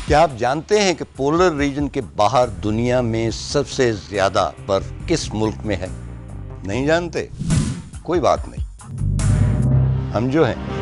क्या आप जानते हैं कि पोलर रीजन के बाहर दुनिया में सबसे ज्यादा बर्फ किस मुल्क में है? नहीं जानते? कोई बात नहीं, हम जो हैं